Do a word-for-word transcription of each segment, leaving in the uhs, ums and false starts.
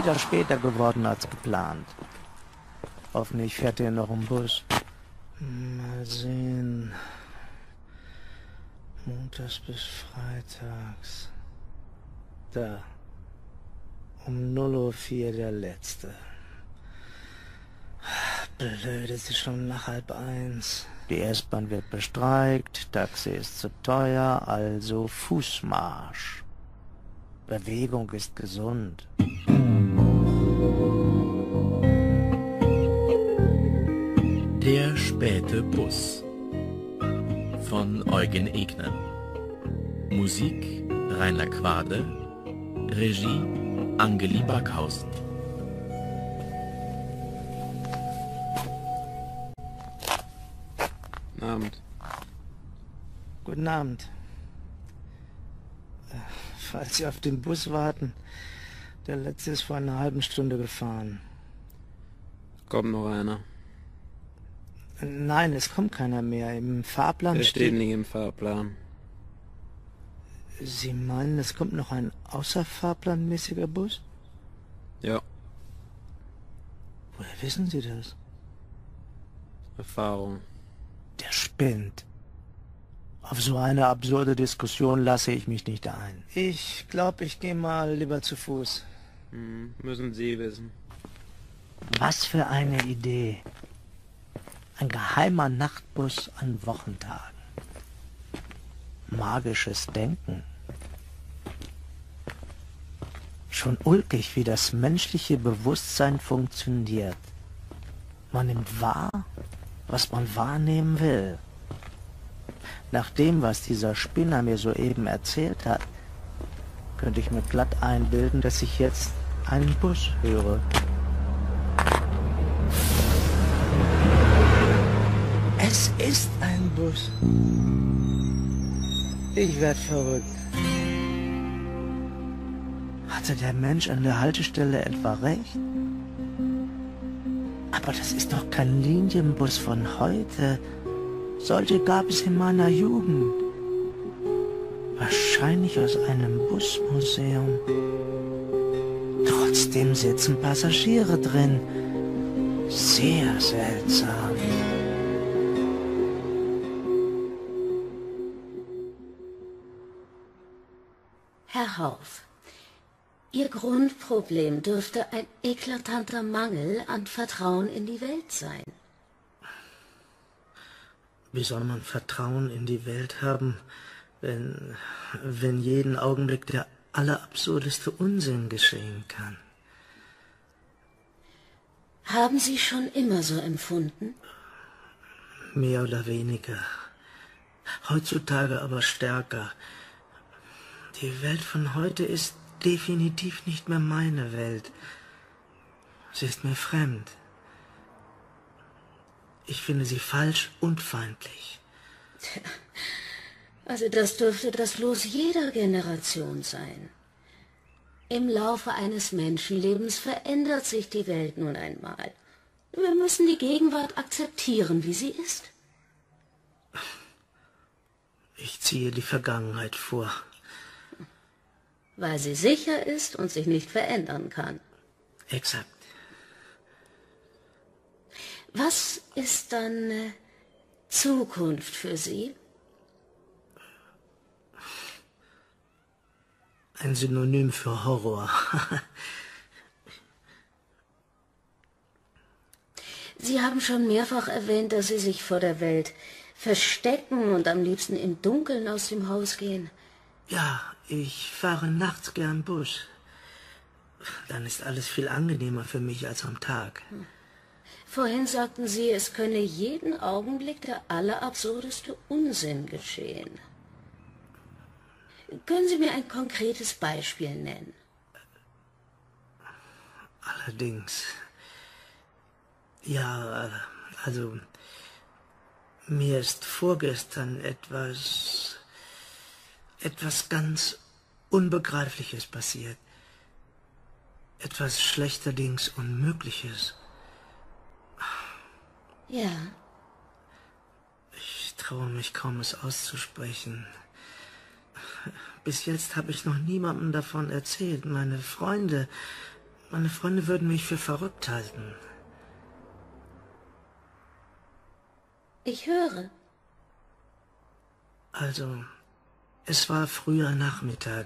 wieder später geworden als geplant. Hoffentlich fährt er noch im Bus. Mal sehen. Montags bis Freitags. Da. Um null Uhr vier der letzte. Blöd, es ist schon nach halb eins. Die S-Bahn wird bestreikt, Taxi ist zu teuer, also Fußmarsch. Bewegung ist gesund. Der späte Bus von Eugen Egner. Musik Rainer Quade. Regie Angeli Backhausen. Guten Abend. Guten Abend. Äh, falls Sie auf den Bus warten, der letzte ist vor einer halben Stunde gefahren. Kommt noch einer. Nein, es kommt keiner mehr. Im Fahrplan Der steht... steht nicht im Fahrplan. Sie meinen, es kommt noch ein außerfahrplanmäßiger Bus? Ja, Woher wissen Sie das? Erfahrung. Der spinnt. Auf so eine absurde Diskussion lasse ich mich nicht ein. Ich glaube, ich gehe mal lieber zu Fuß. Hm, müssen Sie wissen. Was für eine Idee. Ein geheimer Nachtbus an Wochentagen. Magisches Denken. Schon ulkig, wie das menschliche Bewusstsein funktioniert. Man nimmt wahr, was man wahrnehmen will. Nach dem, was dieser Spinner mir soeben erzählt hat, könnte ich mir glatt einbilden, dass ich jetzt einen Bus höre. Es ist ein Bus. Ich werd verrückt. Hatte der Mensch an der Haltestelle etwa recht? Aber das ist doch kein Linienbus von heute. Solche gab es in meiner Jugend. Wahrscheinlich aus einem Busmuseum. Trotzdem sitzen Passagiere drin. Sehr seltsam. Herr Hauf, Ihr Grundproblem dürfte ein eklatanter Mangel an Vertrauen in die Welt sein. Wie soll man Vertrauen in die Welt haben, wenn, wenn jeden Augenblick der allerabsurdeste Unsinn geschehen kann? Haben Sie schon immer so empfunden? Mehr oder weniger. Heutzutage aber stärker. Die Welt von heute ist definitiv nicht mehr meine Welt. Sie ist mir fremd. Ich finde sie falsch und feindlich. Also das dürfte das Los jeder Generation sein. Im Laufe eines Menschenlebens verändert sich die Welt nun einmal. Wir müssen die Gegenwart akzeptieren, wie sie ist. Ich ziehe die Vergangenheit vor. Weil sie sicher ist und sich nicht verändern kann. Exakt. Was ist dann äh, Zukunft für Sie? Ein Synonym für Horror. Sie haben schon mehrfach erwähnt, dass Sie sich vor der Welt verstecken und am liebsten im Dunkeln aus dem Haus gehen. Ja, ich fahre nachts gern Bus. Dann ist alles viel angenehmer für mich als am Tag. Vorhin sagten Sie, es könne jeden Augenblick der allerabsurdeste Unsinn geschehen. Können Sie mir ein konkretes Beispiel nennen? Allerdings. Ja, also mir ist vorgestern etwas, etwas ganz Unbegreifliches passiert. Etwas schlechterdings Unmögliches. Ja. Ich traue mich kaum, es auszusprechen. Bis jetzt habe ich noch niemandem davon erzählt. Meine Freunde, Meine Freunde würden mich für verrückt halten. Ich höre. Also, es war früher Nachmittag.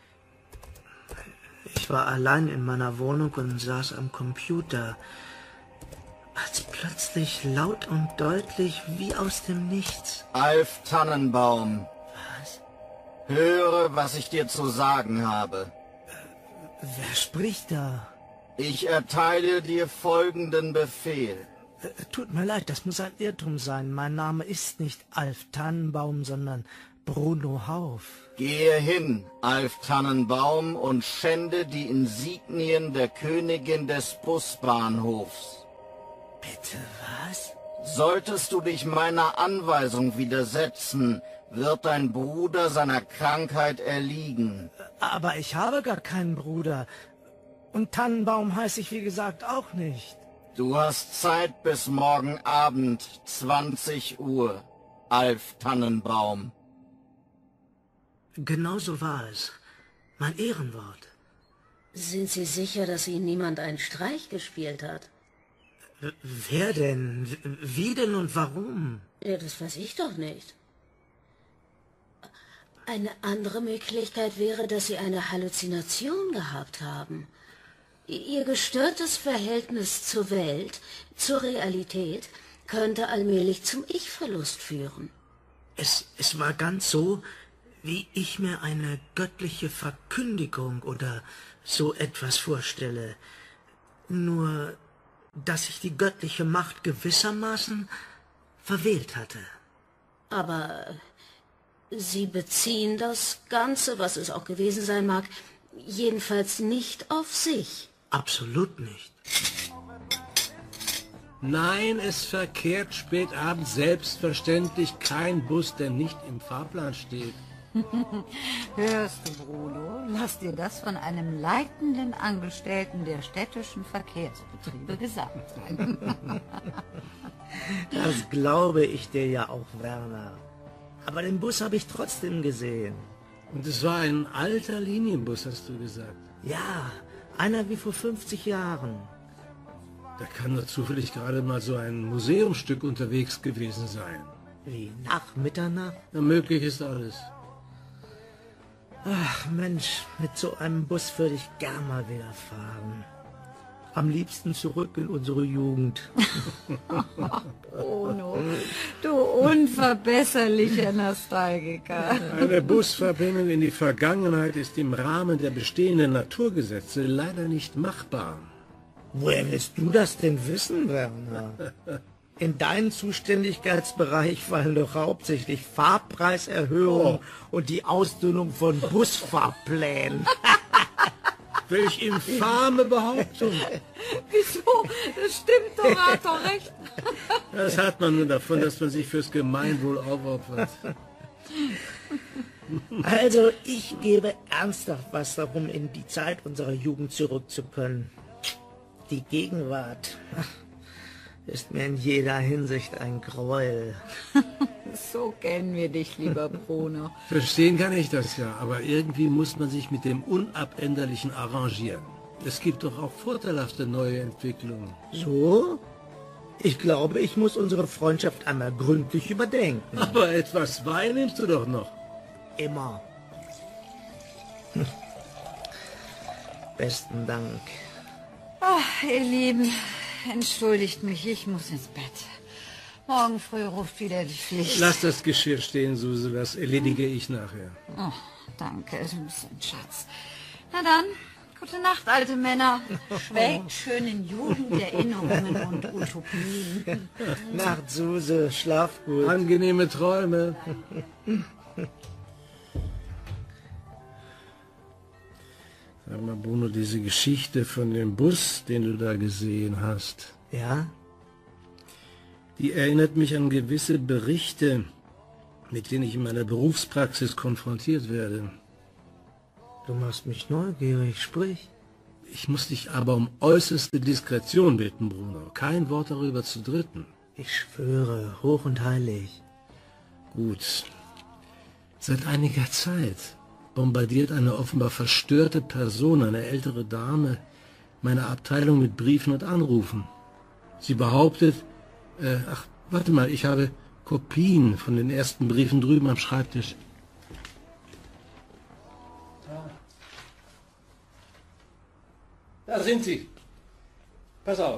Ich war allein in meiner Wohnung und saß am Computer, als plötzlich laut und deutlich wie aus dem Nichts. Alf Tannenbaum, Was? höre, was ich dir zu sagen habe. Wer spricht da? Ich erteile dir folgenden Befehl. Äh, Tut mir leid, das muss ein Irrtum sein. Mein Name ist nicht Alf Tannenbaum, sondern Bruno Hauf. Gehe hin, Alf Tannenbaum, und schände die Insignien der Königin des Busbahnhofs. Bitte was? Solltest du dich meiner Anweisung widersetzen, wird dein Bruder seiner Krankheit erliegen. Aber ich habe gar keinen Bruder. Und Tannenbaum heiße ich, wie gesagt, auch nicht. Du hast Zeit bis morgen Abend, zwanzig Uhr, Alf Tannenbaum. Genau so war es. Mein Ehrenwort. Sind Sie sicher, dass Ihnen niemand einen Streich gespielt hat? W- Wer denn? W- Wie denn und warum? Ja, das weiß ich doch nicht. Eine andere Möglichkeit wäre, dass Sie eine Halluzination gehabt haben. Ihr gestörtes Verhältnis zur Welt, zur Realität, könnte allmählich zum Ich-Verlust führen. Es, es war ganz so, wie ich mir eine göttliche Verkündigung oder so etwas vorstelle. Nur, dass ich die göttliche Macht gewissermaßen verwählt hatte. Aber Sie beziehen das Ganze, was es auch gewesen sein mag, jedenfalls nicht auf sich. Absolut nicht. Nein, es verkehrt spät abends selbstverständlich kein Bus, der nicht im Fahrplan steht. Hörst du, Bruno? Lass dir das von einem leitenden Angestellten der städtischen Verkehrsbetriebe gesagt sein. Das glaube ich dir ja auch, Werner. Aber den Bus habe ich trotzdem gesehen. Und es war ein alter Linienbus, hast du gesagt. Ja, einer wie vor fünfzig Jahren. Da kann doch zufällig gerade mal so ein Museumsstück unterwegs gewesen sein. Wie nach Mitternacht? Na, möglich ist alles. Ach Mensch, mit so einem Bus würde ich gern mal wieder fahren. Am liebsten zurück in unsere Jugend. Bruno, du unverbesserlicher Nostalgiker. Eine Busverbindung in die Vergangenheit ist im Rahmen der bestehenden Naturgesetze leider nicht machbar. Woher willst du das denn wissen, Werner? In deinen Zuständigkeitsbereich fallen doch hauptsächlich Fahrpreiserhöhungen Oh. und die Ausdünnung von Busfahrplänen. Welch infame Behauptung! Wieso? Das stimmt doch, hat doch recht. Das hat man nur davon, dass man sich fürs Gemeinwohl aufopfert. Also, ich gebe ernsthaft was darum, in die Zeit unserer Jugend zurück zu können. Die Gegenwart ist mir in jeder Hinsicht ein Gräuel. So kennen wir dich, lieber Bruno. Verstehen kann ich das ja, aber irgendwie muss man sich mit dem Unabänderlichen arrangieren. Es gibt doch auch vorteilhafte neue Entwicklungen. So? Ich glaube, ich muss unsere Freundschaft einmal gründlich überdenken. Aber etwas Wein nimmst du doch noch. Immer. Hm. Besten Dank. Ach, ihr Lieben, entschuldigt mich, ich muss ins Bett. Morgen früh ruft wieder die Pflicht. Lass das Geschirr stehen, Suse, das erledige ich nachher. Oh, danke, du bist ein Schatz. Na dann, gute Nacht, alte Männer. Schwelgt schön in Jugenderinnerungen und Utopien. Nacht, Suse, schlaf gut. Angenehme Träume. Sag mal, Bruno, diese Geschichte von dem Bus, den du da gesehen hast, Ja? die erinnert mich an gewisse Berichte, mit denen ich in meiner Berufspraxis konfrontiert werde. Du machst mich neugierig, sprich. Ich muss dich aber um äußerste Diskretion bitten, Bruno. Kein Wort darüber zu Dritten. Ich schwöre, hoch und heilig. Gut. Seit einiger Zeit bombardiert eine offenbar verstörte Person, eine ältere Dame, meine Abteilung mit Briefen und Anrufen. Sie behauptet, äh, ach, warte mal, ich habe Kopien von den ersten Briefen drüben am Schreibtisch. Da sind sie. Pass auf.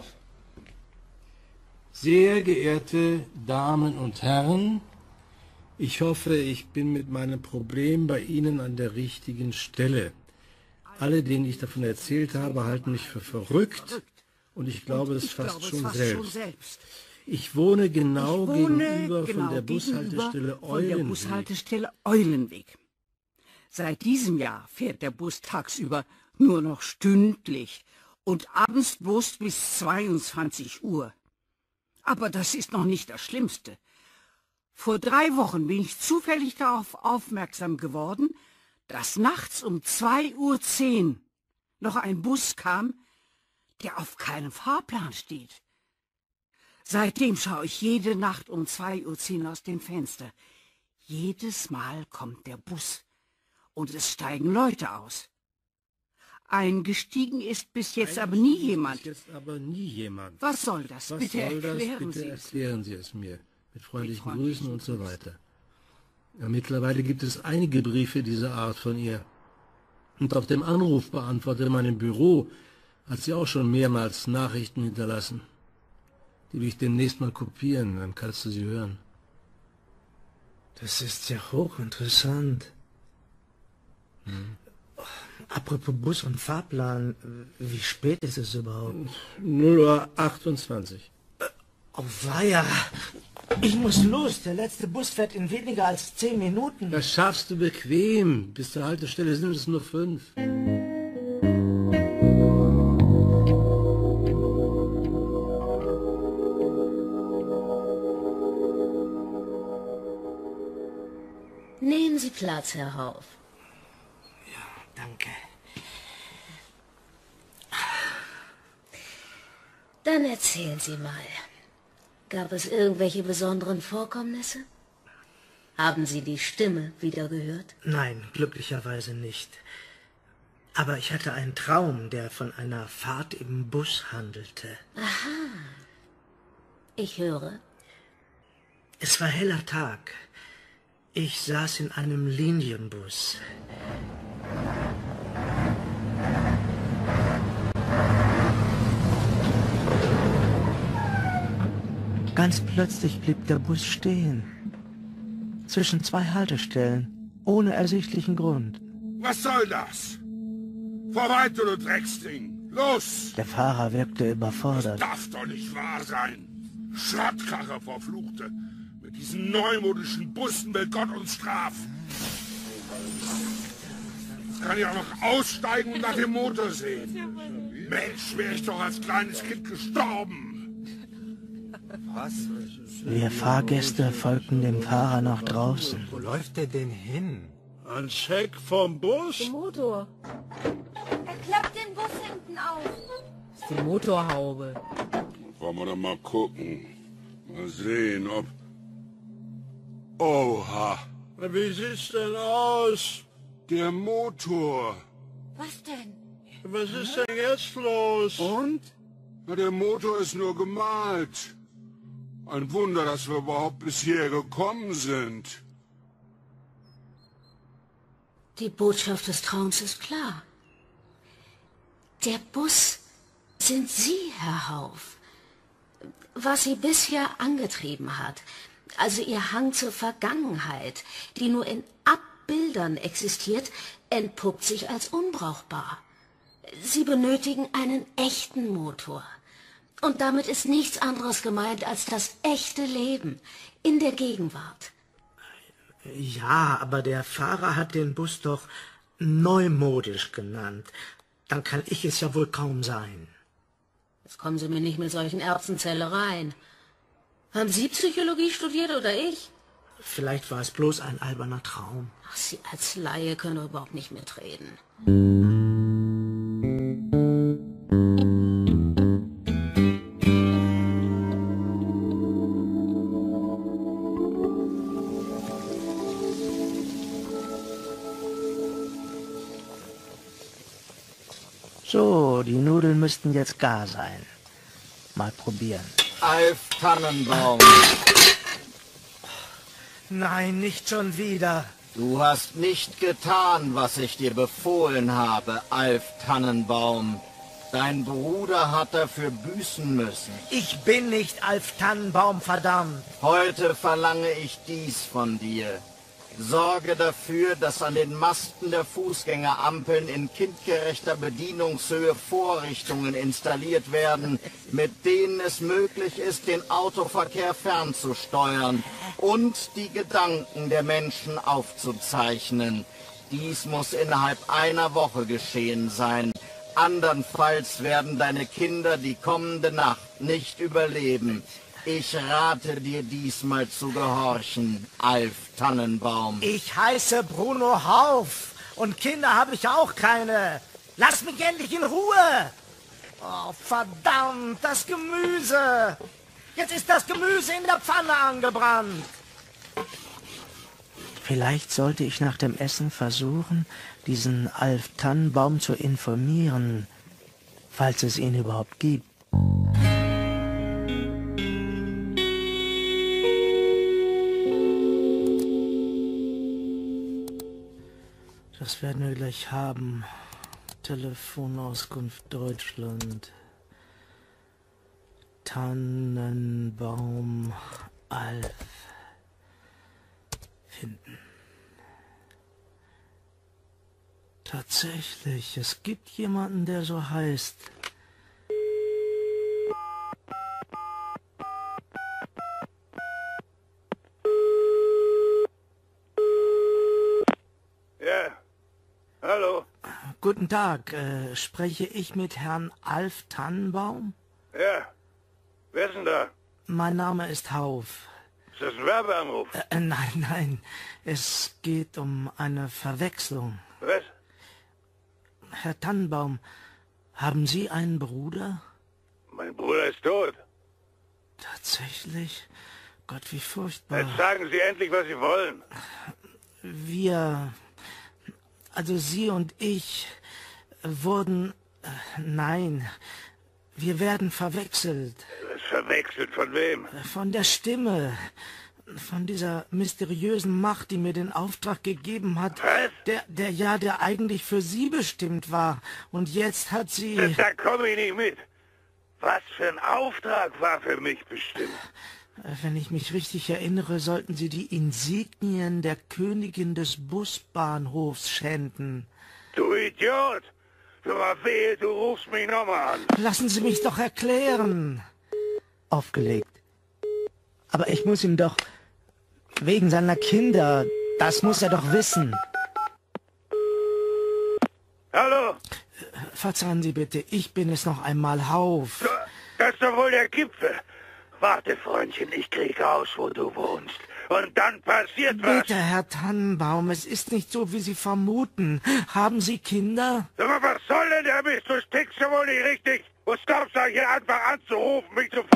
Sehr geehrte Damen und Herren, ich hoffe, ich bin mit meinem Problem bei Ihnen an der richtigen Stelle. Alle, denen ich davon erzählt habe, halten mich für verrückt und ich glaube es fast schon selbst. Ich wohne genau ich wohne gegenüber genau von der gegenüber Bushaltestelle von der Eulenweg. Bushaltestelle Eulenweg. Seit diesem Jahr fährt der Bus tagsüber nur noch stündlich und abends bloß bis zweiundzwanzig Uhr. Aber das ist noch nicht das Schlimmste. Vor drei Wochen bin ich zufällig darauf aufmerksam geworden, dass nachts um zwei Uhr zehn noch ein Bus kam, der auf keinem Fahrplan steht. Seitdem schaue ich jede Nacht um zwei Uhr zehn aus dem Fenster. Jedes Mal kommt der Bus und es steigen Leute aus. Eingestiegen ist bis jetzt aber nie jemand. Bis jetzt aber nie jemand. Was soll das? Was Bitte soll das? erklären Bitte Sie es. erklären Sie es mir. Mit freundlichen Mit freundlichen Grüßen und so weiter. Ja, mittlerweile gibt es einige Briefe dieser Art von ihr. Und auf dem Anrufbeantworter in meinem Büro hat sie auch schon mehrmals Nachrichten hinterlassen. Die will ich demnächst mal kopieren, dann kannst du sie hören. Das ist ja hochinteressant. Hm. Apropos Bus und Fahrplan, wie spät ist es überhaupt? null Uhr achtundzwanzig. Oh weia, ich muss los. Der letzte Bus fährt in weniger als zehn Minuten. Das schaffst du bequem. Bis zur Haltestelle sind es nur fünf. Nehmen Sie Platz, Herr Hauf. Danke. Dann erzählen Sie mal. Gab es irgendwelche besonderen Vorkommnisse? Haben Sie die Stimme wieder gehört? Nein, glücklicherweise nicht. Aber ich hatte einen Traum, der von einer Fahrt im Bus handelte. Aha. Ich höre. Es war heller Tag. Ich saß in einem Linienbus. Ganz plötzlich blieb der Bus stehen. Zwischen zwei Haltestellen, ohne ersichtlichen Grund. Was soll das? Vorbei, du Drecksding! Los! Der Fahrer wirkte überfordert. Das darf doch nicht wahr sein! Schrottkarre, verfluchte! Mit diesen neumodischen Bussen will Gott uns strafen! Jetzt kann ich auch noch aussteigen und nach dem Motor sehen. Mensch, wäre ich doch als kleines Kind gestorben! Was? Wir Fahrgäste folgten dem Fahrer nach draußen. Wo läuft der denn hin? Ein Scheck vom Bus? Der Motor. Er klappt den Bus hinten auf. Das ist die Motorhaube. Wollen wir doch mal gucken. Mal sehen, ob... Oha! Wie sieht's denn aus? Der Motor. Was denn? Was ist denn jetzt los? Und? Na, der Motor ist nur gemalt. Ein Wunder, dass wir überhaupt bis hierher gekommen sind. Die Botschaft des Traums ist klar. Der Bus sind Sie, Herr Hauf. Was Sie bisher angetrieben hat, also Ihr Hang zur Vergangenheit, die nur in Abbildern existiert, entpuppt sich als unbrauchbar. Sie benötigen einen echten Motor. Und damit ist nichts anderes gemeint als das echte Leben in der Gegenwart. Ja, aber der Fahrer hat den Bus doch neumodisch genannt. Dann kann ich es ja wohl kaum sein. Jetzt kommen Sie mir nicht mit solchen Erbsenzählereien. Haben Sie Psychologie studiert oder ich? Vielleicht war es bloß ein alberner Traum. Ach, Sie als Laie können doch überhaupt nicht mitreden. So, die Nudeln müssten jetzt gar sein. Mal probieren. Alf Tannenbaum. Nein, nicht schon wieder. Du hast nicht getan, was ich dir befohlen habe, Alf Tannenbaum. Dein Bruder hat dafür büßen müssen. Ich bin nicht Alf Tannenbaum, verdammt. Heute verlange ich dies von dir. Sorge dafür, dass an den Masten der Fußgängerampeln in kindgerechter Bedienungshöhe Vorrichtungen installiert werden, mit denen es möglich ist, den Autoverkehr fernzusteuern und die Gedanken der Menschen aufzuzeichnen. Dies muss innerhalb einer Woche geschehen sein. Andernfalls werden deine Kinder die kommende Nacht nicht überleben. Ich rate dir diesmal zu gehorchen, Alf Tannenbaum. Ich heiße Bruno Hauf und Kinder habe ich auch keine. Lass mich endlich in Ruhe. Oh, verdammt, das Gemüse. Jetzt ist das Gemüse in der Pfanne angebrannt. Vielleicht sollte ich nach dem Essen versuchen, diesen Alf Tannenbaum zu informieren, falls es ihn überhaupt gibt. Das werden wir gleich haben. Telefonauskunft Deutschland. Tannenbaum Alf. Finden. Tatsächlich, es gibt jemanden, der so heißt. Ja, hallo. Guten Tag, äh, spreche ich mit Herrn Alf Tannenbaum? Ja, wer ist denn da? Mein Name ist Hauf. Ist das ein Werbeanruf? Äh, nein, nein, es geht um eine Verwechslung. Was? Herr Tannenbaum, haben Sie einen Bruder? Mein Bruder ist tot. Tatsächlich? Gott, wie furchtbar. Jetzt sagen Sie endlich, was Sie wollen. Wir, also Sie und ich, wurden, äh, nein, wir werden verwechselt. Verwechselt von wem? Von der Stimme. Von dieser mysteriösen Macht, die mir den Auftrag gegeben hat. Was? Der, der ja, der eigentlich für Sie bestimmt war. Und jetzt hat sie... Da komme ich nicht mit. Was für ein Auftrag war für mich bestimmt? Wenn ich mich richtig erinnere, sollten Sie die Insignien der Königin des Busbahnhofs schänden. Du Idiot! Du mal wehe, du rufst mich nochmal an. Lassen Sie mich doch erklären. Aufgelegt. Aber ich muss ihm doch... Wegen seiner Kinder. Das muss er doch wissen. Hallo? Verzeihen Sie bitte, ich bin es noch einmal, Hauf. Das ist doch wohl der Gipfel. Warte, Freundchen, ich krieg raus, wo du wohnst. Und dann passiert was. Bitte, Herr Tannenbaum, es ist nicht so, wie Sie vermuten. Haben Sie Kinder? Sag mal, was soll denn der Mist? Du stickst ja wohl nicht richtig. Was glaubst du, hier einfach anzurufen, mich zu...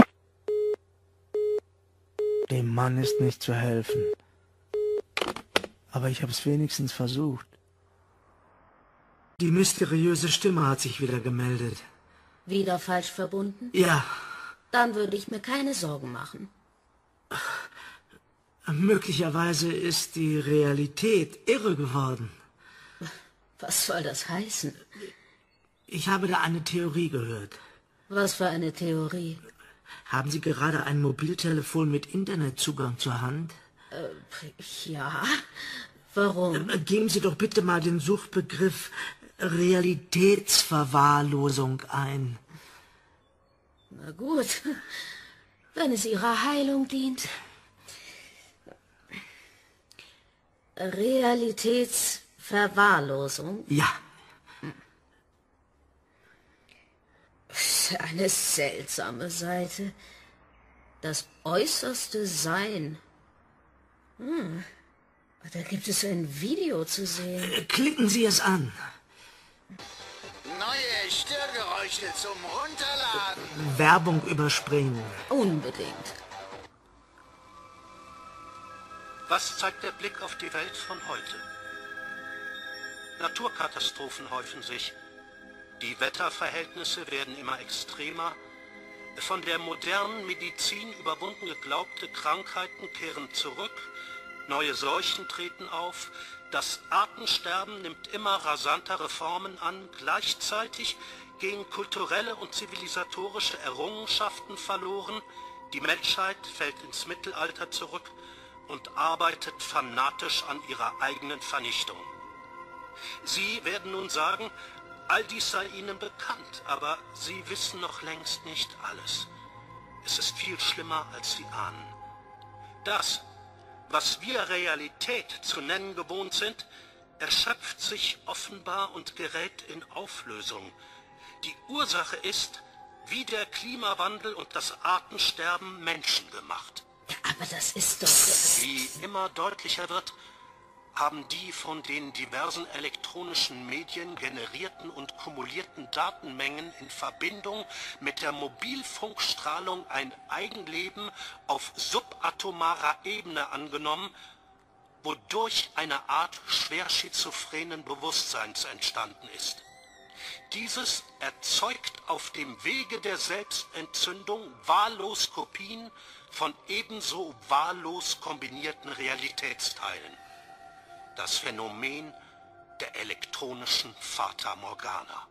Dem Mann ist nicht zu helfen. Aber ich habe es wenigstens versucht. Die mysteriöse Stimme hat sich wieder gemeldet. Wieder falsch verbunden? Ja. Dann würde ich mir keine Sorgen machen. Möglicherweise ist die Realität irre geworden. Was soll das heißen? Ich habe da eine Theorie gehört. Was für eine Theorie? Haben Sie gerade ein Mobiltelefon mit Internetzugang zur Hand? Äh, ja. Warum? Äh, geben Sie doch bitte mal den Suchbegriff Realitätsverwahrlosung ein. Na gut, wenn es Ihrer Heilung dient. Realitätsverwahrlosung? Ja. Eine seltsame Seite. Das äußerste Sein. Hm. Da gibt es ein Video zu sehen. Klicken Sie es an. Neue Störgeräusche zum Runterladen. Werbung überspringen. Unbedingt. Was zeigt der Blick auf die Welt von heute? Naturkatastrophen häufen sich. Die Wetterverhältnisse werden immer extremer. Von der modernen Medizin überwunden geglaubte Krankheiten kehren zurück. Neue Seuchen treten auf. Das Artensterben nimmt immer rasantere Formen an. Gleichzeitig gehen kulturelle und zivilisatorische Errungenschaften verloren. Die Menschheit fällt ins Mittelalter zurück und arbeitet fanatisch an ihrer eigenen Vernichtung. Sie werden nun sagen, all dies sei Ihnen bekannt, aber Sie wissen noch längst nicht alles. Es ist viel schlimmer, als Sie ahnen. Das, was wir Realität zu nennen gewohnt sind, erschöpft sich offenbar und gerät in Auflösung. Die Ursache ist, wie der Klimawandel und das Artensterben menschengemacht. Ja, aber das ist doch... Wie immer deutlicher wird, haben die von den diversen elektronischen Medien generierten und kumulierten Datenmengen in Verbindung mit der Mobilfunkstrahlung ein Eigenleben auf subatomarer Ebene angenommen, wodurch eine Art schwer schizophrenen Bewusstseins entstanden ist. Dieses erzeugt auf dem Wege der Selbstentzündung wahllos Kopien von ebenso wahllos kombinierten Realitätsteilen. Das Phänomen der elektronischen Fata Morgana.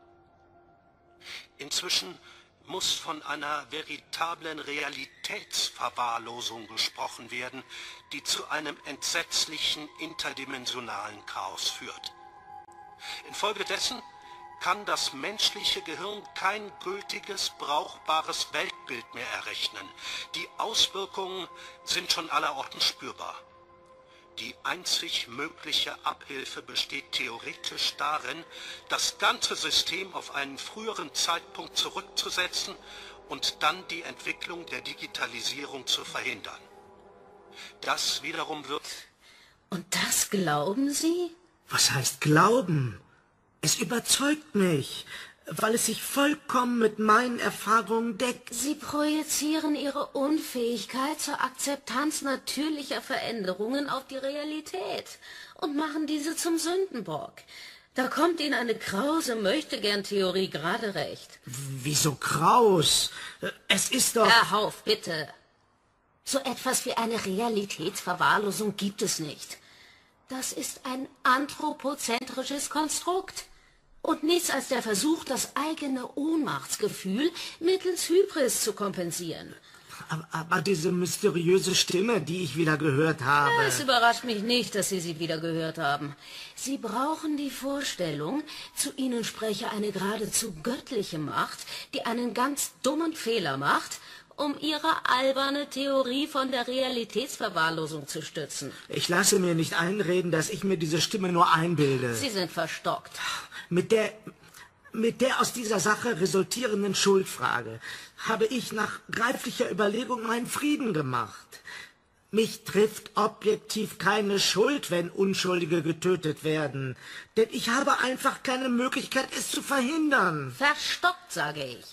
Inzwischen muss von einer veritablen Realitätsverwahrlosung gesprochen werden, die zu einem entsetzlichen interdimensionalen Chaos führt. Infolgedessen kann das menschliche Gehirn kein gültiges, brauchbares Weltbild mehr errechnen. Die Auswirkungen sind schon allerorten spürbar. Die einzig mögliche Abhilfe besteht theoretisch darin, das ganze System auf einen früheren Zeitpunkt zurückzusetzen und dann die Entwicklung der Digitalisierung zu verhindern. Das wiederum wird... Und das glauben Sie? Was heißt glauben? Es überzeugt mich, weil es sich vollkommen mit meinen Erfahrungen deckt. Sie projizieren Ihre Unfähigkeit zur Akzeptanz natürlicher Veränderungen auf die Realität und machen diese zum Sündenbock. Da kommt Ihnen eine krause Möchtegern-Theorie gerade recht. Wieso kraus? Es ist doch... Herr Hauf, bitte. So etwas wie eine Realitätsverwahrlosung gibt es nicht. Das ist ein anthropozentrisches Konstrukt. Und nichts als der Versuch, das eigene Ohnmachtsgefühl mittels Hybris zu kompensieren. Aber, aber diese mysteriöse Stimme, die ich wieder gehört habe... Ja, es überrascht mich nicht, dass Sie sie wieder gehört haben. Sie brauchen die Vorstellung, zu Ihnen spreche eine geradezu göttliche Macht, die einen ganz dummen Fehler macht, um Ihre alberne Theorie von der Realitätsverwahrlosung zu stützen. Ich lasse mir nicht einreden, dass ich mir diese Stimme nur einbilde. Sie sind verstockt. Mit der, mit der aus dieser Sache resultierenden Schuldfrage habe ich nach reiflicher Überlegung meinen Frieden gemacht. Mich trifft objektiv keine Schuld, wenn Unschuldige getötet werden. Denn ich habe einfach keine Möglichkeit, es zu verhindern. Verstockt, sage ich.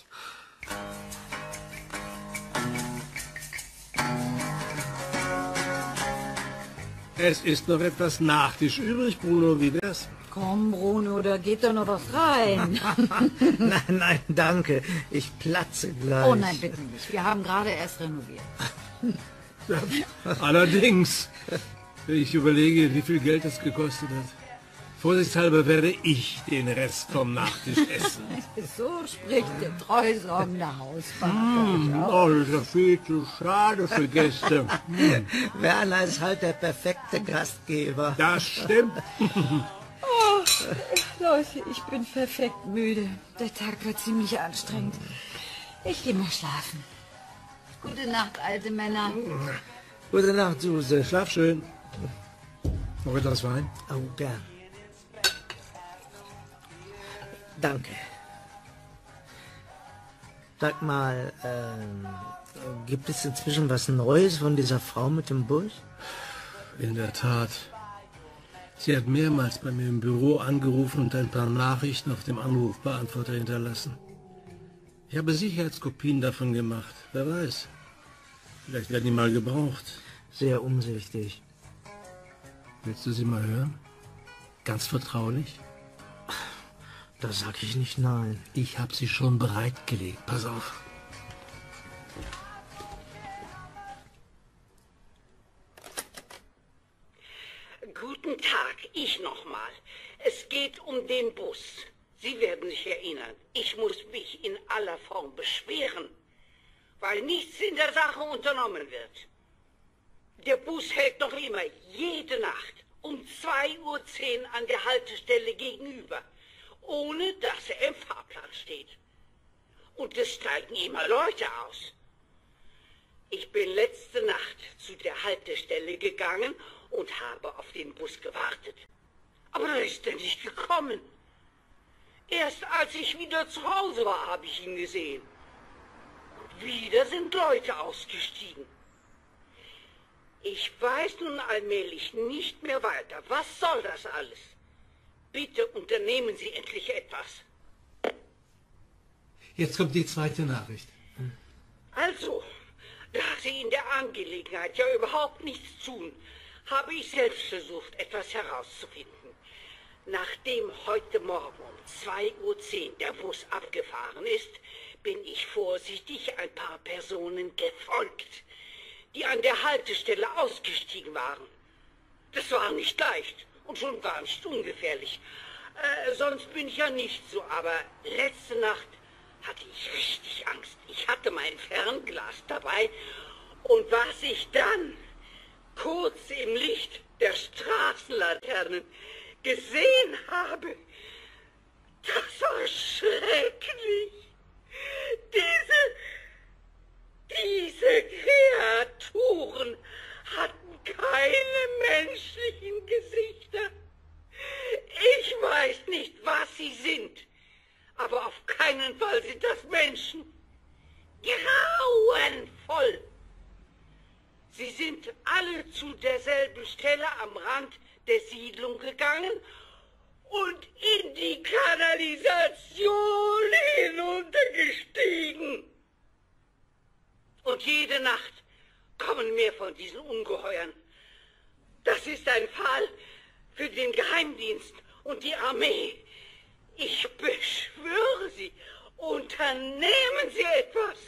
Es ist noch etwas Nachtisch übrig, Bruno, wie wär's? Komm, Bruno, da geht doch noch was rein. Nein, nein, danke. Ich platze gleich. Oh nein, bitte nicht. Wir haben gerade erst renoviert. Ja, allerdings, ich überlege, wie viel Geld es gekostet hat. Vorsichtshalber werde ich den Rest vom Nachtisch essen. So spricht der treusorgende Hausvater. Mm, oh, das ist ja viel zu schade für Gäste. Werner ist halt der perfekte Gastgeber. Das stimmt. Oh, Leute, ich bin perfekt müde. Der Tag war ziemlich anstrengend. Ich gehe mal schlafen. Gute Nacht, alte Männer. Gute Nacht, Suse. Schlaf schön. Noch etwas Wein? Oh, gern. Danke. Sag mal, ähm, gibt es inzwischen was Neues von dieser Frau mit dem Bus? In der Tat. Sie hat mehrmals bei mir im Büro angerufen und ein paar Nachrichten auf dem Anrufbeantworter hinterlassen. Ich habe Sicherheitskopien davon gemacht. Wer weiß. Vielleicht werden die mal gebraucht. Sehr umsichtig. Willst du sie mal hören? Ganz vertraulich? Da sag ich nicht nein. Ich habe sie schon bereitgelegt. Pass auf. Guten Tag, ich nochmal. Es geht um den Bus. Sie werden sich erinnern, ich muss mich in aller Form beschweren, weil nichts in der Sache unternommen wird. Der Bus hält noch immer jede Nacht um zwei Uhr zehn an der Haltestelle gegenüber, ohne dass er im Fahrplan steht. Und es steigen immer Leute aus. Ich bin letzte Nacht zu der Haltestelle gegangen und habe auf den Bus gewartet. Aber da ist er nicht gekommen. Erst als ich wieder zu Hause war, habe ich ihn gesehen. Und wieder sind Leute ausgestiegen. Ich weiß nun allmählich nicht mehr weiter. Was soll das alles? Bitte unternehmen Sie endlich etwas. Jetzt kommt die zweite Nachricht. Also, da Sie in der Angelegenheit ja überhaupt nichts tun, habe ich selbst versucht, etwas herauszufinden. Nachdem heute Morgen um zwei Uhr zehn der Bus abgefahren ist, bin ich vorsichtig ein paar Personen gefolgt, die an der Haltestelle ausgestiegen waren. Das war nicht leicht und schon gar nicht ungefährlich. Äh, sonst bin ich ja nicht so, aber letzte Nacht hatte ich richtig Angst. Ich hatte mein Fernglas dabei und was ich dann kurz im Licht der Straßenlaternen gesehen habe, das war schrecklich. Diese, diese Kreaturen hatten keine menschlichen Gesichter. Ich weiß nicht, was sie sind, aber auf keinen Fall sind das Menschen. Grauenvoll. Sie sind alle zu derselben Stelle am Rand der Siedlung gegangen und in die Kanalisation hinuntergestiegen. Und jede Nacht kommen mehr von diesen Ungeheuern. Das ist ein Fall für den Geheimdienst und die Armee. Ich beschwöre Sie, unternehmen Sie etwas.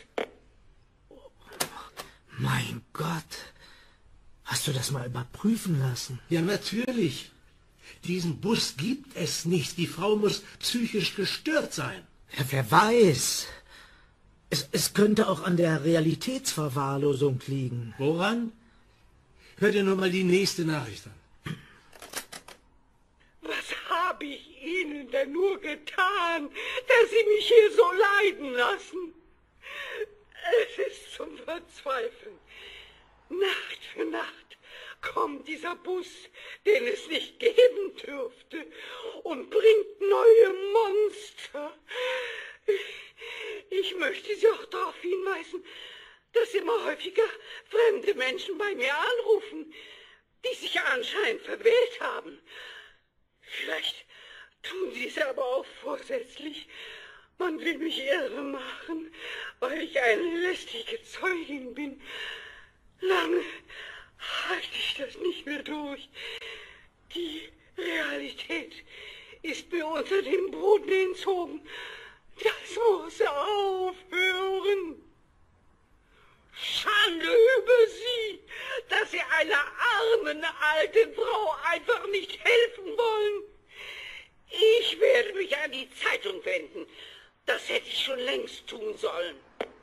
Mein Gott, hast du das mal überprüfen lassen? Ja, natürlich. Diesen Bus gibt es nicht. Die Frau muss psychisch gestört sein. Ja, wer weiß. Es, es könnte auch an der Realitätsverwahrlosung liegen. Woran? Hör dir nur mal die nächste Nachricht an. Was habe ich Ihnen denn nur getan, dass Sie mich hier so leiden lassen? Es ist zum Verzweifeln. Nacht für Nacht kommt dieser Bus, den es nicht geben dürfte, und bringt neue Monster. Ich möchte Sie auch darauf hinweisen, dass immer häufiger fremde Menschen bei mir anrufen, die sich anscheinend verwählt haben. Vielleicht tun sie es aber auch vorsätzlich. Man will mich irre machen, weil ich eine lästige Zeugin bin. Lange halte ich das nicht mehr durch. Die Realität ist mir unter dem Boden entzogen. Das muss aufhören. Schande über Sie, dass Sie einer armen alten Frau einfach nicht helfen wollen. Ich werde mich an die Zeitung wenden. Das hätte ich schon längst tun sollen.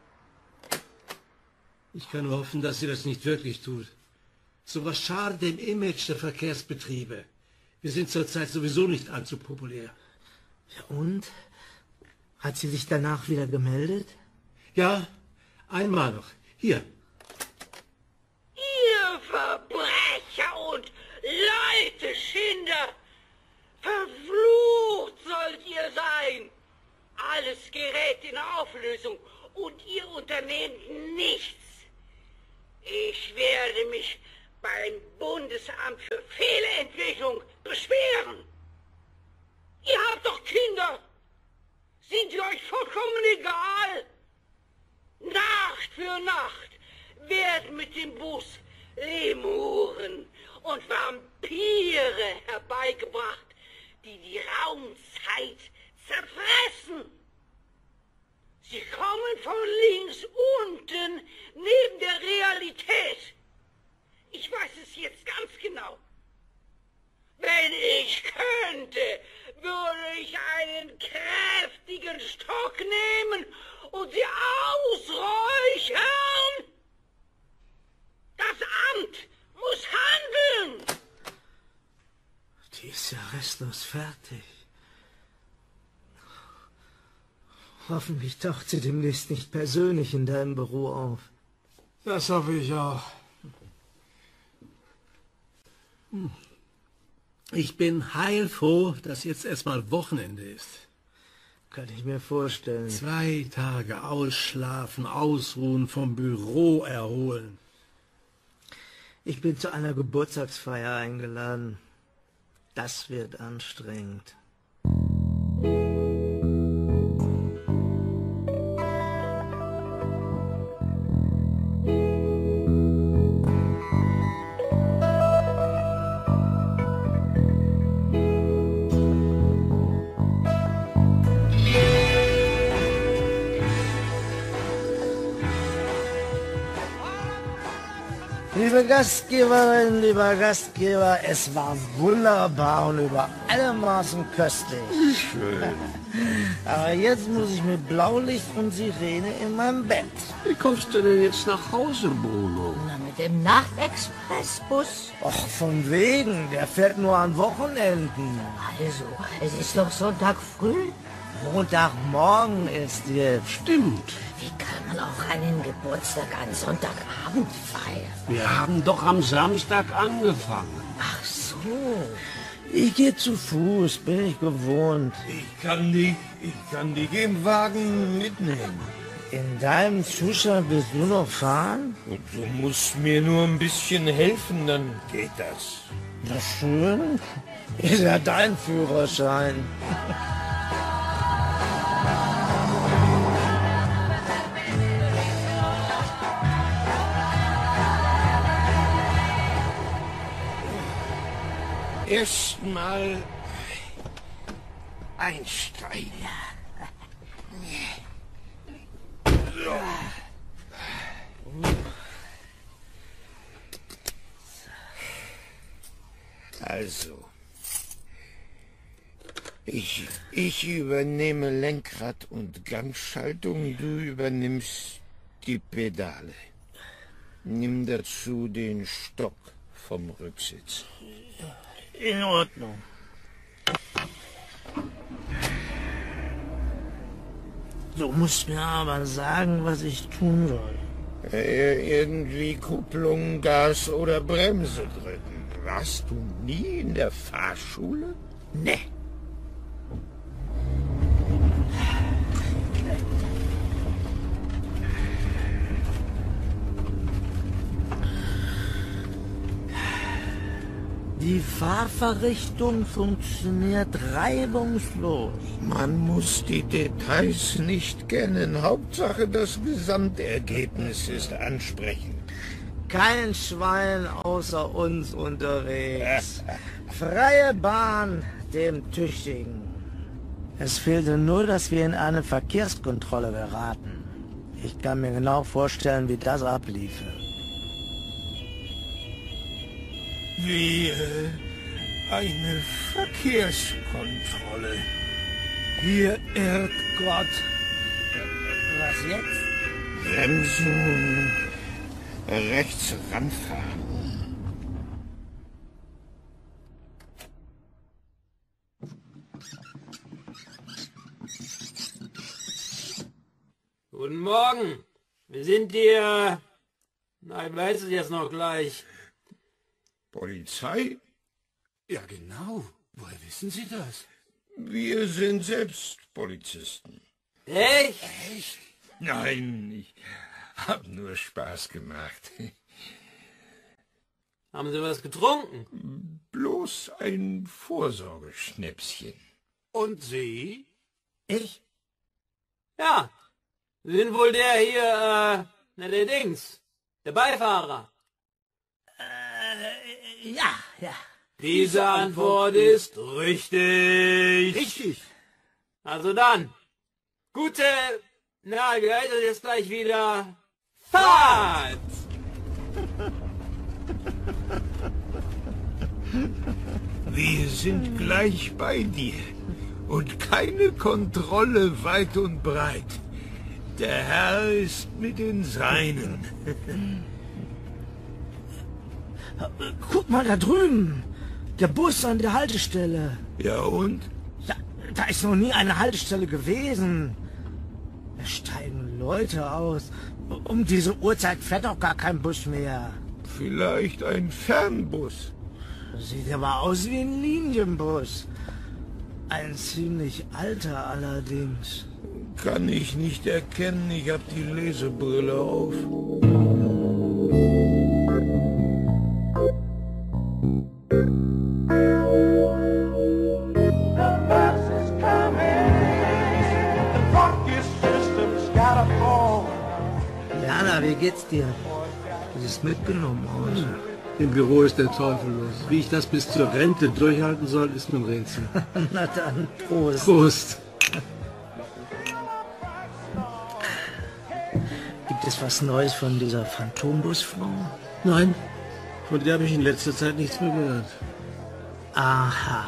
Ich kann nur hoffen, dass sie das nicht wirklich tut. So was schadet dem Image der Verkehrsbetriebe. Wir sind zurzeit sowieso nicht allzu populär. Ja, und? Hat sie sich danach wieder gemeldet? Ja, einmal noch. Hier. Ihr Verbrecher und Leuteschinder! Verflucht sollt ihr sein! Alles gerät in Auflösung und ihr unternehmt nichts. Ich werde mich beim Bundesamt für Fehlentwicklung beschweren. Ihr habt doch Kinder. Sind die euch vollkommen egal? Nacht für Nacht werden mit dem Bus Lemuren und Vampire herbeigebracht, die die Raumzeit zerfressen. Sie kommen von links unten, neben der Realität. Ich weiß es jetzt ganz genau. Wenn ich könnte, würde ich einen kräftigen Stock nehmen und sie ausräuchern. Das Amt muss handeln. Die ist ja restlos fertig. Hoffentlich taucht sie demnächst nicht persönlich in deinem Büro auf. Das hoffe ich auch. Hm. Ich bin heilfroh, dass jetzt erstmal Wochenende ist. Kann ich mir vorstellen. Zwei Tage ausschlafen, ausruhen, vom Büro erholen. Ich bin zu einer Geburtstagsfeier eingeladen. Das wird anstrengend. Liebe Gastgeberin, lieber Gastgeber, es war wunderbar und über alle Maßen köstlich. Schön. Aber jetzt muss ich mit Blaulicht und Sirene in meinem Bett. Wie kommst du denn jetzt nach Hause, Bruno? Na, mit dem Nachtexpressbus. Och, von wegen, der fährt nur an Wochenenden. Also, es ist doch Sonntag früh. Montagmorgen ist jetzt. Stimmt. Wie kann man auch einen Geburtstag an Sonntagabend feiern? Wir haben doch am Samstag angefangen. Ach so. Ich gehe zu Fuß, bin ich gewohnt. Ich kann dich, ich kann dich im Wagen mitnehmen. In deinem Zustand willst du noch fahren? Und du musst mir nur ein bisschen helfen, dann geht das. Na schön. Ist ja dein Führerschein. Erstmal einsteigen. Also, ich, ich übernehme Lenkrad und Gangschaltung, du übernimmst die Pedale. Nimm dazu den Stock vom Rücksitz. In Ordnung. Du musst mir aber sagen, was ich tun soll. Äh, irgendwie Kupplung, Gas oder Bremse drücken. Warst du nie in der Fahrschule? Nee. Die Fahrverrichtung funktioniert reibungslos. Man muss die Details nicht kennen. Hauptsache, das Gesamtergebnis ist ansprechend. Kein Schwein außer uns unterwegs. Freie Bahn dem Tüchtigen. Es fehlte nur, dass wir in eine Verkehrskontrolle geraten. Ich kann mir genau vorstellen, wie das abliefe. Wie äh, eine Verkehrskontrolle. Hier irrt Gott. Was jetzt? Bremsen, rechts ranfahren. Guten Morgen. Wir sind hier. Na, ich weiß es jetzt noch gleich. Polizei? Ja, genau. Woher wissen Sie das? Wir sind selbst Polizisten. Echt? Echt? Nein, ich hab nur Spaß gemacht. Haben Sie was getrunken? Bloß ein Vorsorgeschnäpschen. Und Sie? Ich? Ja. Sie sind wohl der hier, äh, na, der Dings. Der Beifahrer. Äh, ja, ja. Diese Antwort ist richtig. Richtig. Also dann, gute, na, wie heißt das jetzt gleich wieder? Fahrt! Wir sind gleich bei dir. Und keine Kontrolle weit und breit. Der Herr ist mit den Seinen. Guck mal da drüben. Der Bus an der Haltestelle. Ja und? Da, da ist noch nie eine Haltestelle gewesen. Da steigen Leute aus. Um diese Uhrzeit fährt doch gar kein Bus mehr. Vielleicht ein Fernbus. Sieht aber aus wie ein Linienbus. Ein ziemlich alter allerdings. Kann ich nicht erkennen, ich habe die Lesebrille auf. Jana, wie geht's dir? Du siehst mitgenommen aus. Im Büro ist der Teufel los. Wie ich das bis zur Rente durchhalten soll, ist mir ein Rätsel. Na dann, Prost. Prost. Gibt es was Neues von dieser Phantombusfrau? Nein, von der habe ich in letzter Zeit nichts mehr gehört. Aha.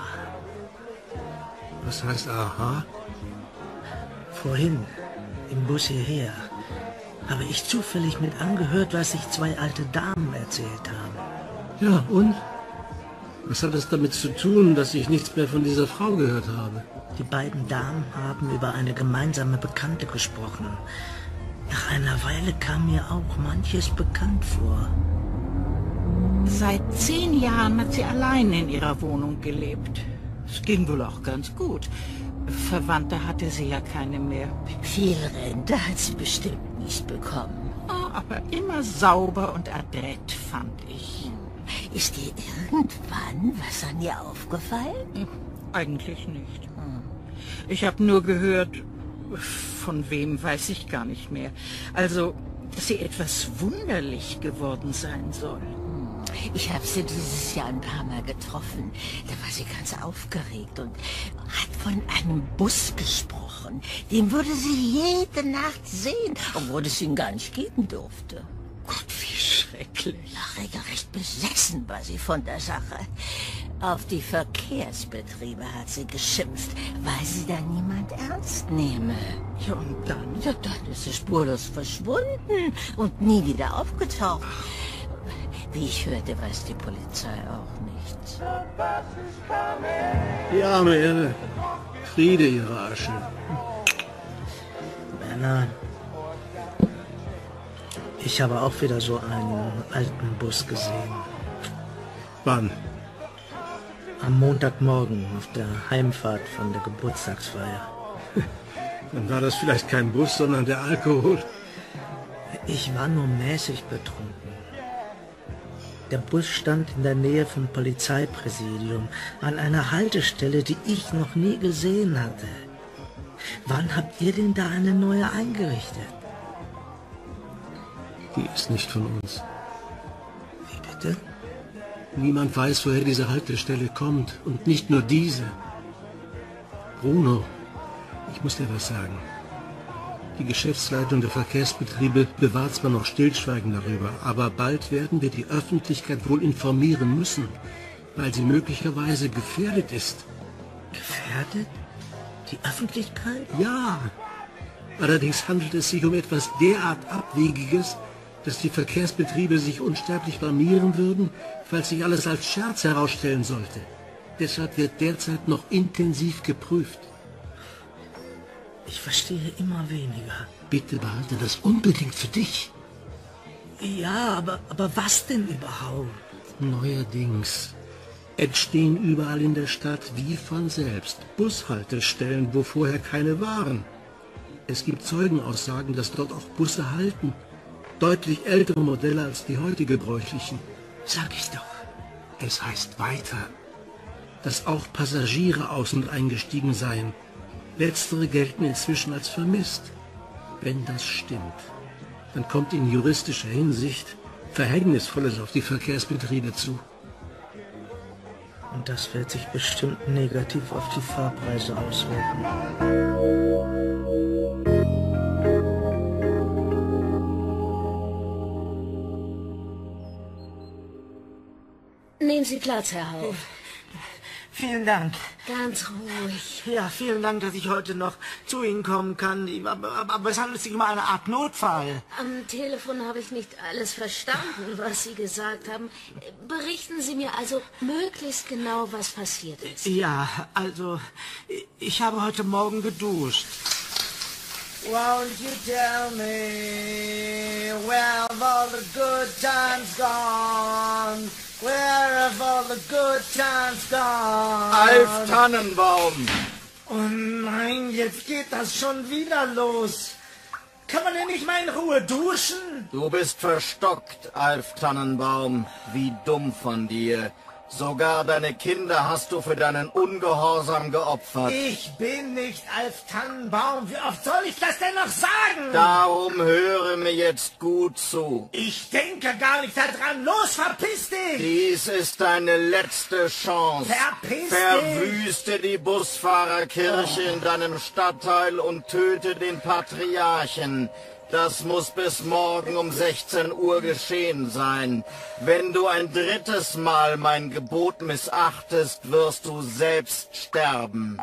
Was heißt aha? Vorhin, im Bus hierher, habe ich zufällig mit angehört, was sich zwei alte Damen erzählt haben. Ja, und? Was hat es damit zu tun, dass ich nichts mehr von dieser Frau gehört habe? Die beiden Damen haben über eine gemeinsame Bekannte gesprochen. Nach einer Weile kam mir auch manches bekannt vor. Seit zehn Jahren hat sie allein in ihrer Wohnung gelebt. Es ging wohl auch ganz gut. Verwandte hatte sie ja keine mehr. Viel Rente hat sie bestimmt nicht bekommen. Oh, aber immer sauber und adrett, fand ich. Ist dir irgendwann was an ihr aufgefallen? Eigentlich nicht. Ich habe nur gehört, von wem weiß ich gar nicht mehr. Also, dass sie etwas wunderlich geworden sein soll. Ich habe sie dieses Jahr ein paar Mal getroffen. Da war sie ganz aufgeregt und hat von einem Bus gesprochen. Den würde sie jede Nacht sehen, obwohl es ihn gar nicht geben durfte. Gott, wie schrecklich. Ja, regelrecht besessen war sie von der Sache. Auf die Verkehrsbetriebe hat sie geschimpft, weil sie da niemand ernst nehme. Ja, und dann? Ja, dann ist sie spurlos verschwunden und nie wieder aufgetaucht. Wie ich hörte, weiß die Polizei auch nichts. Die arme Irre. Friede ihre Asche. Werner, ich habe auch wieder so einen alten Bus gesehen. Wann? Am Montagmorgen auf der Heimfahrt von der Geburtstagsfeier. Dann war das vielleicht kein Bus, sondern der Alkohol. Ich war nur mäßig betrunken. Der Bus stand in der Nähe vom Polizeipräsidium, an einer Haltestelle, die ich noch nie gesehen hatte. Wann habt ihr denn da eine neue eingerichtet? Die ist nicht von uns. Wie bitte? Niemand weiß, woher diese Haltestelle kommt. Und nicht nur diese. Bruno, ich muss dir was sagen. Die Geschäftsleitung der Verkehrsbetriebe bewahrt zwar noch Stillschweigen darüber, aber bald werden wir die Öffentlichkeit wohl informieren müssen, weil sie möglicherweise gefährdet ist. Gefährdet? Die Öffentlichkeit? Ja. Allerdings handelt es sich um etwas derart Abwegiges, dass die Verkehrsbetriebe sich unsterblich blamieren würden, falls sich alles als Scherz herausstellen sollte. Deshalb wird derzeit noch intensiv geprüft. Ich verstehe immer weniger. Bitte behalte das unbedingt für dich. Ja, aber, aber was denn überhaupt? Neuerdings entstehen überall in der Stadt wie von selbst Bushaltestellen, wo vorher keine waren. Es gibt Zeugenaussagen, dass dort auch Busse halten. Deutlich ältere Modelle als die heute gebräuchlichen. Sag ich doch. Es heißt weiter, dass auch Passagiere aus- und eingestiegen seien. Letztere gelten inzwischen als vermisst. Wenn das stimmt, dann kommt in juristischer Hinsicht Verhängnisvolles auf die Verkehrsbetriebe zu. Und das wird sich bestimmt negativ auf die Fahrpreise auswirken. Nehmen Sie Platz, Herr Hauf. Vielen Dank. Ganz ruhig. Ja, vielen Dank, dass ich heute noch zu Ihnen kommen kann. Aber, aber, aber es handelt sich um eine Art Notfall. Am Telefon habe ich nicht alles verstanden, was Sie gesagt haben. Berichten Sie mir also möglichst genau, was passiert ist. Ja, also, ich habe heute Morgen geduscht. Won't you tell me where have all the good times gone? Where have all the good times gone? Alf Tannenbaum! Oh nein, jetzt geht das schon wieder los. Kann man denn nicht mal in Ruhe duschen? Du bist verstockt, Alf Tannenbaum. Wie dumm von dir. Sogar deine Kinder hast du für deinen Ungehorsam geopfert. Ich bin nicht Alf Tannenbaum. Wie oft soll ich das denn noch sagen? Darum höre mir jetzt gut zu. Ich denke gar nicht daran. Los, verpiss dich! Dies ist deine letzte Chance. Verpiss dich! Verwüste die Busfahrerkirche oh. in deinem Stadtteil und töte den Patriarchen. Das muss bis morgen um sechzehn Uhr geschehen sein. Wenn du ein drittes Mal mein Gebot missachtest, wirst du selbst sterben.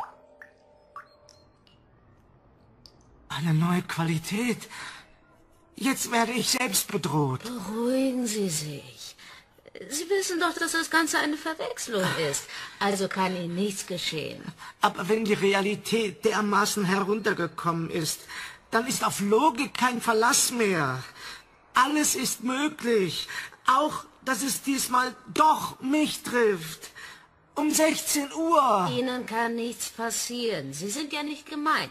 Eine neue Qualität. Jetzt werde ich selbst bedroht. Beruhigen Sie sich. Sie wissen doch, dass das Ganze eine Verwechslung ist. Also kann Ihnen nichts geschehen. Aber wenn die Realität dermaßen heruntergekommen ist, dann ist auf Logik kein Verlass mehr. Alles ist möglich. Auch, dass es diesmal doch mich trifft. Um sechzehn Uhr. Ihnen kann nichts passieren. Sie sind ja nicht gemeint.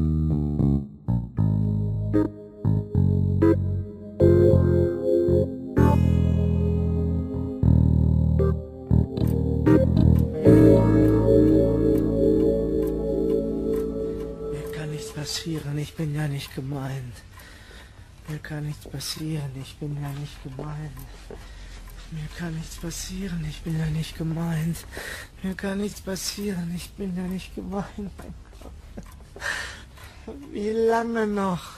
Passieren, ich bin ja nicht gemeint. Mir kann nichts passieren, ich bin ja nicht gemeint. Mir kann nichts passieren, ich bin ja nicht gemeint. Mir kann nichts passieren, ich bin ja nicht gemeint. Mein Gott. Wie lange noch?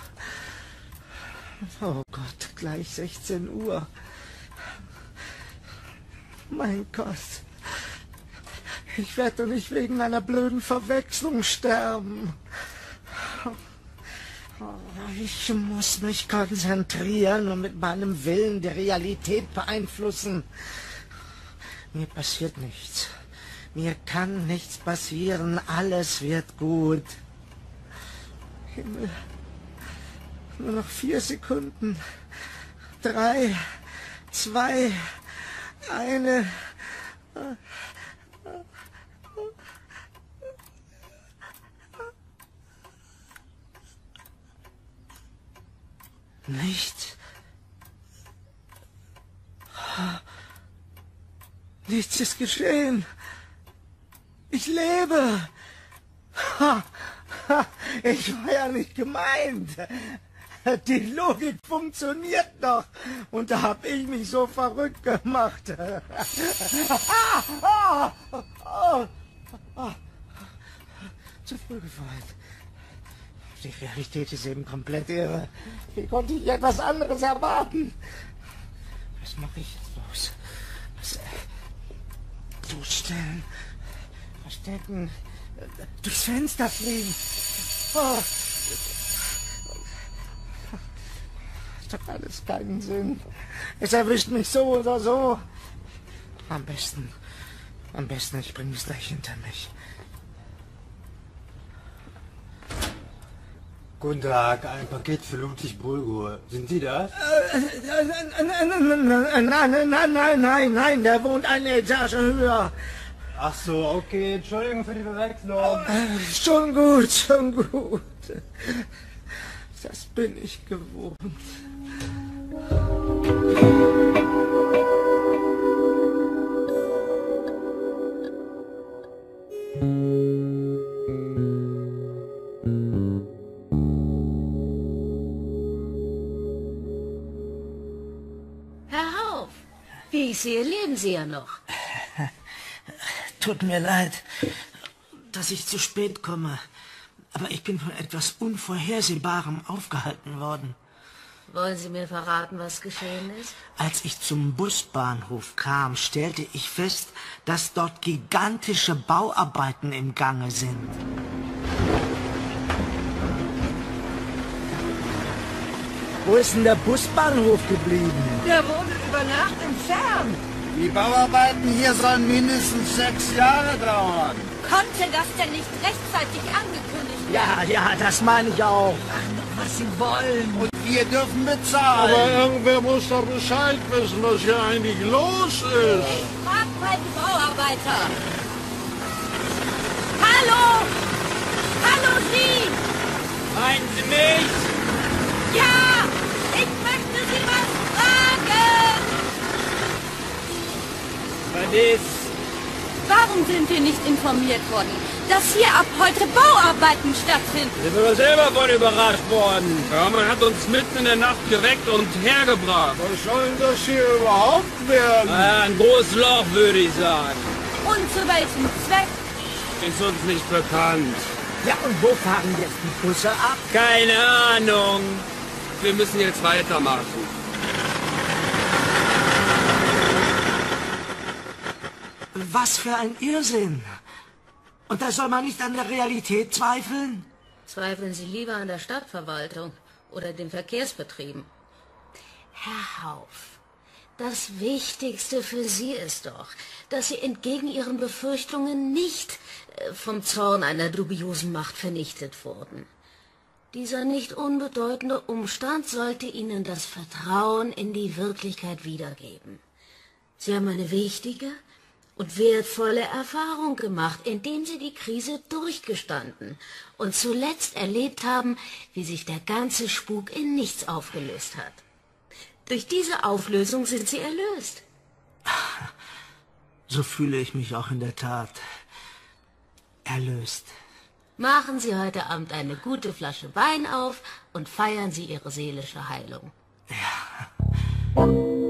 Oh Gott, gleich sechzehn Uhr. Mein Gott. Ich werde doch nicht wegen einer blöden Verwechslung sterben. Ich muss mich konzentrieren und mit meinem Willen die Realität beeinflussen. Mir passiert nichts. Mir kann nichts passieren. Alles wird gut. Himmel. Nur noch vier Sekunden. Drei, zwei, eine. Nichts. Nichts ist geschehen. Ich lebe. Ich war ja nicht gemeint. Die Logik funktioniert doch. Und da habe ich mich so verrückt gemacht. Zu früh gefreut. Die Realität ist eben komplett irre. Wie konnte ich etwas anderes erwarten? Was mache ich jetzt bloß? Was, zustellen, verstecken, durchs Fenster fliegen. Oh. Das hat alles keinen Sinn. Es erwischt mich so oder so. Am besten, am besten, ich bringe es gleich hinter mich. Guten Tag, ein Paket für Ludwig Bulgur. Sind Sie das? Nein, nein, nein, nein, nein, nein, der wohnt eine Etage höher. Ach so, okay, Entschuldigung für die Verwechslung. Schon gut, schon gut. Das bin ich gewohnt. Wie ich sehe, leben Sie ja noch. Tut mir leid, dass ich zu spät komme. Aber ich bin von etwas Unvorhersehbarem aufgehalten worden. Wollen Sie mir verraten, was geschehen ist? Als ich zum Busbahnhof kam, stellte ich fest, dass dort gigantische Bauarbeiten im Gange sind. Wo ist denn der Busbahnhof geblieben? Der wurde über Nacht entfernt. Die Bauarbeiten hier sollen mindestens sechs Jahre dauern. Konnte das denn nicht rechtzeitig angekündigt werden? Ja, ja, das meine ich auch. Was Sie wollen. Und wir dürfen bezahlen. Aber irgendwer muss doch Bescheid wissen, was hier eigentlich los ist. Ich frag mal die Bauarbeiter. Hallo! Hallo Sie! Meinen Sie mich? Ja! Ich möchte Sie was fragen! Was ist? Warum sind wir nicht informiert worden, dass hier ab heute Bauarbeiten stattfinden? Sind wir doch selber von überrascht worden. Ja, man hat uns mitten in der Nacht geweckt und hergebracht. Was soll denn das hier überhaupt werden? Ah, ein großes Loch, würde ich sagen. Und zu welchem Zweck? Ist uns nicht bekannt. Ja, und wo fahren jetzt die Busse ab? Keine Ahnung. Wir müssen jetzt weitermachen. Was für ein Irrsinn! Und da soll man nicht an der Realität zweifeln? Zweifeln Sie lieber an der Stadtverwaltung oder den Verkehrsbetrieben. Herr Hauff, das Wichtigste für Sie ist doch, dass Sie entgegen Ihren Befürchtungen nicht vom Zorn einer dubiosen Macht vernichtet wurden. Dieser nicht unbedeutende Umstand sollte Ihnen das Vertrauen in die Wirklichkeit wiedergeben. Sie haben eine wichtige und wertvolle Erfahrung gemacht, indem Sie die Krise durchgestanden und zuletzt erlebt haben, wie sich der ganze Spuk in nichts aufgelöst hat. Durch diese Auflösung sind Sie erlöst. So fühle ich mich auch in der Tat. Erlöst. Machen Sie heute Abend eine gute Flasche Wein auf und feiern Sie Ihre seelische Heilung. Ja.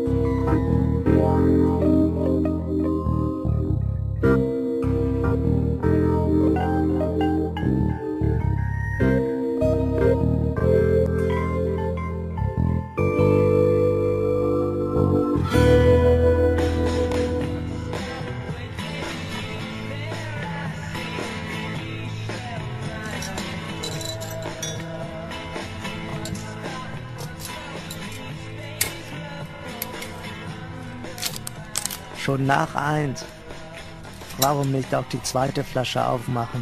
Schon nach eins. Warum nicht auch die zweite Flasche aufmachen?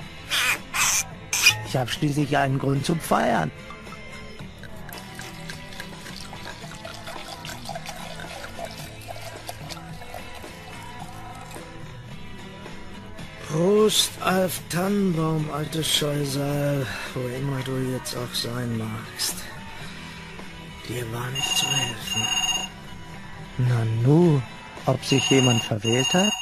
Ich habe schließlich einen Grund zum Feiern. Prost, Alf Tannenbaum, altes Scheusal, wo immer du jetzt auch sein magst. Dir war nicht zu helfen. Na nu. Ob sich jemand verwählt hat?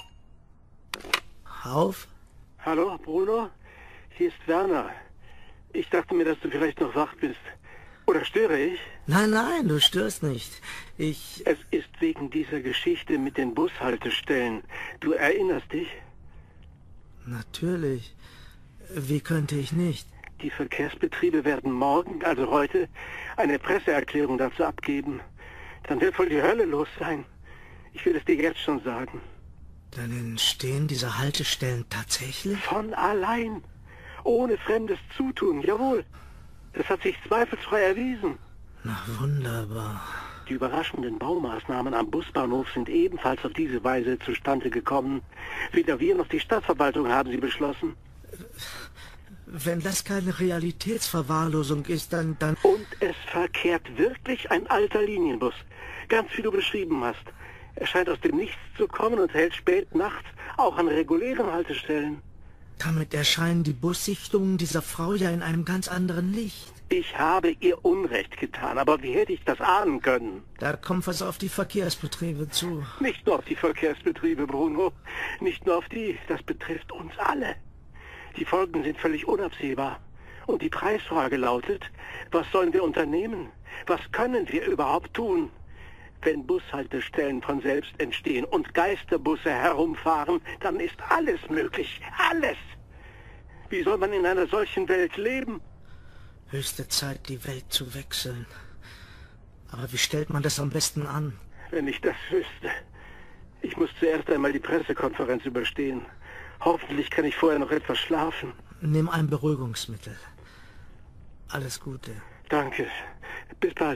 Auf? Hallo, Bruno? Hier ist Werner. Ich dachte mir, dass du vielleicht noch wach bist. Oder störe ich? Nein, nein, du störst nicht. Ich... Es ist wegen dieser Geschichte mit den Bushaltestellen. Du erinnerst dich? Natürlich. Wie könnte ich nicht? Die Verkehrsbetriebe werden morgen, also heute, eine Presseerklärung dazu abgeben. Dann wird wohl die Hölle los sein. Ich will es dir jetzt schon sagen. Dann entstehen diese Haltestellen tatsächlich? Von allein. Ohne fremdes Zutun, jawohl. Das hat sich zweifelsfrei erwiesen. Na wunderbar. Die überraschenden Baumaßnahmen am Busbahnhof sind ebenfalls auf diese Weise zustande gekommen. Weder wir noch die Stadtverwaltung haben sie beschlossen. Wenn das keine Realitätsverwahrlosung ist, dann... dann... Und es verkehrt wirklich ein alter Linienbus. Ganz wie du beschrieben hast. Er scheint aus dem Nichts zu kommen und hält spät nachts auch an regulären Haltestellen. Damit erscheinen die Bussichtungen dieser Frau ja in einem ganz anderen Licht. Ich habe ihr Unrecht getan, aber wie hätte ich das ahnen können? Da kommt was auf die Verkehrsbetriebe zu. Nicht nur auf die Verkehrsbetriebe, Bruno. Nicht nur auf die. Das betrifft uns alle. Die Folgen sind völlig unabsehbar. Und die Preisfrage lautet, was sollen wir unternehmen? Was können wir überhaupt tun? Wenn Bushaltestellen von selbst entstehen und Geisterbusse herumfahren, dann ist alles möglich. Alles! Wie soll man in einer solchen Welt leben? Höchste Zeit, die Welt zu wechseln. Aber wie stellt man das am besten an? Wenn ich das wüsste. Ich muss zuerst einmal die Pressekonferenz überstehen. Hoffentlich kann ich vorher noch etwas schlafen. Nimm ein Beruhigungsmittel. Alles Gute. Danke. Bis bald.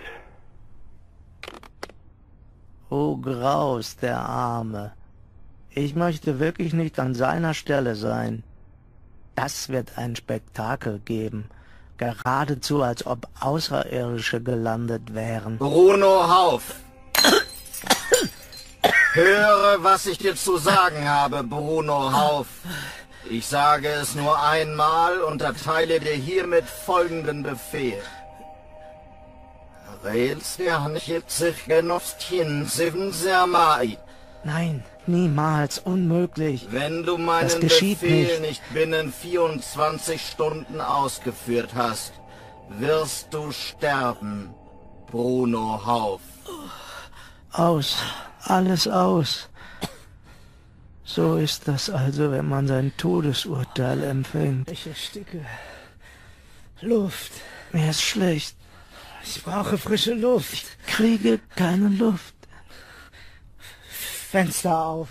Oh Graus, der Arme. Ich möchte wirklich nicht an seiner Stelle sein. Das wird ein Spektakel geben. Geradezu, als ob Außerirdische gelandet wären. Bruno Hauff! Höre, was ich dir zu sagen habe, Bruno Hauff. Ich sage es nur einmal und erteile dir hiermit folgenden Befehl. Nein, niemals, unmöglich. Wenn du meinen Befehl nicht. nicht binnen vierundzwanzig Stunden ausgeführt hast, wirst du sterben, Bruno Hauff. Aus, alles aus. So ist das also, wenn man sein Todesurteil empfängt. Ich ersticke. Luft. Mir ist schlecht. Ich brauche frische Luft. Ich kriege keine Luft. Fenster auf.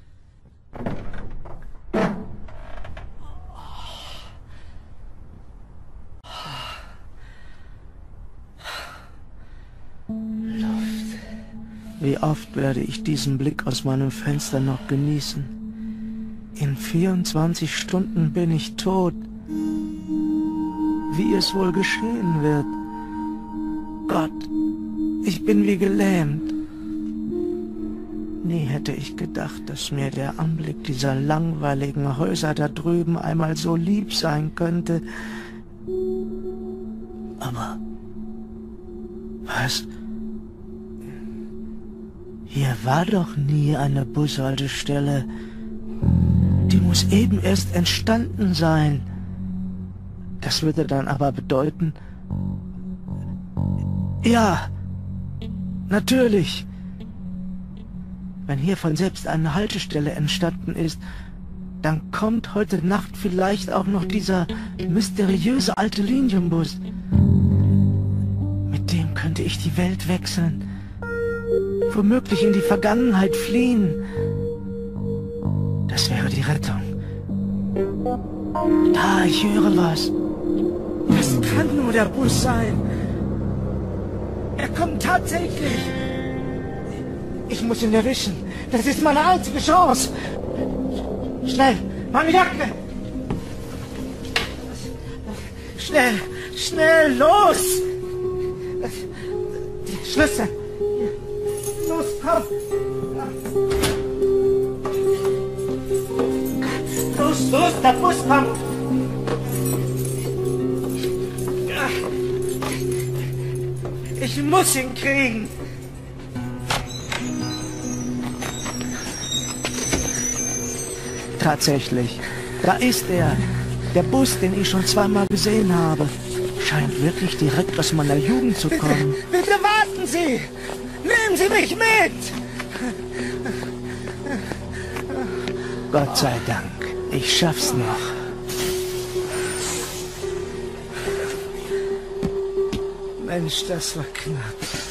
Luft. Wie oft werde ich diesen Blick aus meinem Fenster noch genießen? In vierundzwanzig Stunden bin ich tot. Wie es wohl geschehen wird? Gott, ich bin wie gelähmt. Nie hätte ich gedacht, dass mir der Anblick dieser langweiligen Häuser da drüben einmal so lieb sein könnte. Aber was? Hier war doch nie eine Bushaltestelle. Die muss eben erst entstanden sein. Das würde dann aber bedeuten... Ja, natürlich. Wenn hier von selbst eine Haltestelle entstanden ist, dann kommt heute Nacht vielleicht auch noch dieser mysteriöse alte Linienbus. Mit dem könnte ich die Welt wechseln. Womöglich in die Vergangenheit fliehen. Das wäre die Rettung. Da, ich höre was. Das kann nur der Bus sein. Er kommt tatsächlich. Ich muss ihn erwischen. Das ist meine einzige Chance. Schnell, meine Jacke. Schnell, schnell, los. Die Schlüssel. Los, komm. Los, los, der Bus kommt. Ich muss ihn kriegen. Tatsächlich, da ist er. Der Bus, den ich schon zweimal gesehen habe. Scheint wirklich direkt aus meiner Jugend zu kommen. Bitte, bitte warten Sie! Nehmen Sie mich mit! Gott sei Dank, ich schaff's noch. Mensch, das war knapp.